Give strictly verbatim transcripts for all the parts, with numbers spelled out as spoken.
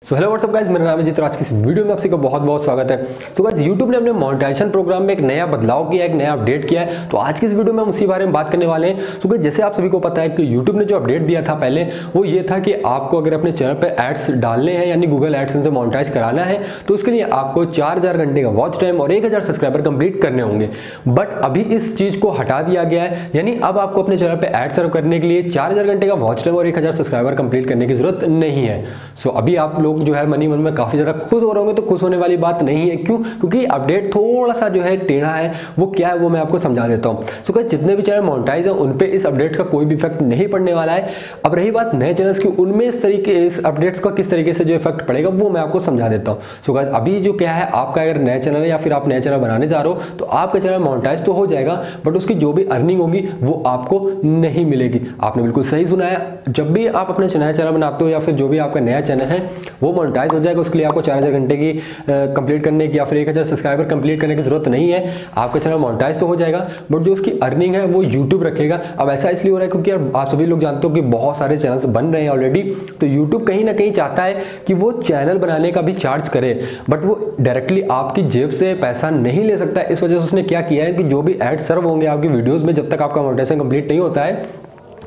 So hello what's up guys, मेरा नाम है जित। आज की इस वीडियो में आप सभी का बहुत बहुत स्वागत है। तो गाइस यूट्यूब ने अपने मोनेटाइजेशन प्रोग्राम में एक नया बदलाव किया है, एक नया अपडेट किया है। तो आज की इस वीडियो में हम उसी बारे में बात करने वाले हैं। तो गाइस जैसे आप सभी को पता है कि यूट्यूब ने जो अपडेट दिया था पहले, वो ये था कि आपको अगर अपने चैनल पर एड्स डालने हैं यानी गूगल एडसेंस से मोनेटाइज कराना है तो उसके लिए आपको चार हजार घंटे का वॉच टाइम और एक हजार सब्सक्राइबर कंप्लीट करने होंगे। बट अभी इस चीज को हटा दिया गया है, यानी अब आपको अपने चैनल पर एड सर्व करने के लिए चार हजार घंटे का वॉच टाइम और एक हजार सब्सक्राइबर कंप्लीट करने की जरूरत नहीं है। सो अभी आप लोग जो है मनी मन में काफी ज्यादा खुश हो रहे होंगे, तो खुश होने वाली बात नहीं है। क्यों? क्योंकि अपडेट थोड़ा सा जो है टेढ़ा है। वो क्या है वो मैं आपको समझा देता हूं। सो गाइस जितने भी चैनल मोनेटाइज है उन पे इस अपडेट का कोई भी इफेक्ट नहीं पड़ने वाला है। अब रही बात नए चैनल्स की, उनमें इस तरीके इस अपडेट्स का किस तरीके से जो इफेक्ट पड़ेगा वो मैं आपको समझा देता हूं। सो गाइस अभी जो क्या है, आपका अगर नया चैनल है या फिर आप नया चैनल बनाने जा रहे हो तो आपका चैनल मोनेटाइज तो हो जाएगा, बट उसकी जो भी अर्निंग होगी वो आपको नहीं मिलेगी। आपने बिल्कुल सही सुना है। जब भी आप अपना नया चैनल बनाते हो या फिर जो भी आपका नया चैनल है वो मोनेटाइज हो जाएगा, उसके लिए आपको चार हजार घंटे की कंप्लीट करने की या फिर एक हजार सब्सक्राइबर कंप्लीट करने की जरूरत नहीं है। आपका चैनल मोनेटाइज तो हो जाएगा, बट जो उसकी अर्निंग है वो यूट्यूब रखेगा। अब ऐसा इसलिए हो रहा है क्योंकि आप सभी लोग जानते हो कि बहुत सारे चैनल्स बन रहे हैं ऑलरेडी। तो यूट्यूब कहीं ना कहीं चाहता है कि वो चैनल बनाने का भी चार्ज करे, बट वो डायरेक्टली आपकी जेब से पैसा नहीं ले सकता। इस वजह से उसने क्या किया है कि जो भी एड सर्व होंगे आपकी वीडियोस में, जब तक आपका मोनेटाइजेशन कंप्लीट नहीं होता है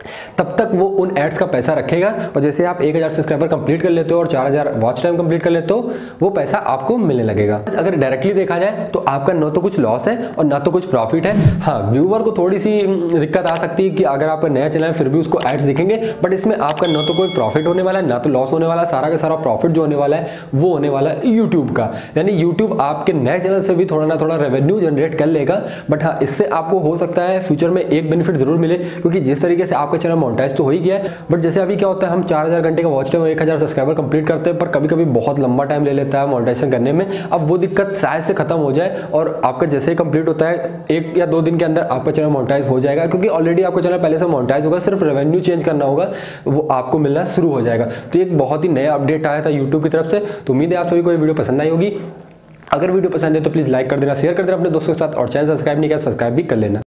तब तक वो उन एड्स का पैसा रखेगा। और जैसे आप एक हजार सब्सक्राइबर कंप्लीट कर लेते हो और चार हजार वॉच टाइम कंप्लीट कर लेते हो, वो पैसा आपको मिलने लगेगा। अगर डायरेक्टली देखा जाए तो आपका न तो कुछ लॉस है और ना तो कुछ प्रॉफिट है। हाँ, व्यूअर को थोड़ी सी दिक्कत आ सकती है कि अगर आपका नया चैनल है फिर भी उसको एड्स दिखेंगे, बट इसमें आपका न तो कोई प्रॉफिट होने वाला है ना तो लॉस होने वाला है। सारा का सारा प्रॉफिट जो होने वाला है वो होने वाला है यूट्यूब का। यानी यूट्यूब आपके नए चैनल से भी थोड़ा ना थोड़ा रेवेन्यू जनरेट कर लेगा। बट हाँ, इससे आपको हो सकता है फ्यूचर में एक बेनिफिट जरूर मिले, क्योंकि जिस तरीके से आपका चैनल मोनेटाइज तो हो ही गया है, बट जैसे अभी क्या होता है, हम चार हजार घंटे का वॉच टाइम और एक हजार सब्सक्राइबर कंप्लीट करते हैं, पर कभी कभी बहुत लंबा टाइम ले लेता है मोनेटाइजेशन करने में। अब वो दिक्कत शायद से खत्म हो जाए और आपका जैसे ही कंप्लीट होता है एक या दो दिन के अंदर आपका चैनल मोनेटाइज हो जाएगा, क्योंकि ऑलरेडी आपका चैनल पहले से मोनेटाइज होगा, सिर्फ रेवेन्यू चेंज करना होगा, वो आपको मिलना शुरू हो जाएगा। तो एक बहुत ही नया अपडेट आया था यूट्यूब की तरफ से। तो उम्मीद है आप सभी को ये वीडियो पसंद आई होगी। अगर वीडियो पसंद है तो प्लीज लाइक कर देना, शेयर कर देना अपने दोस्तों के साथ, और चैनल सब्सक्राइब नहीं किया सब्सक्राइब भी कर लेना।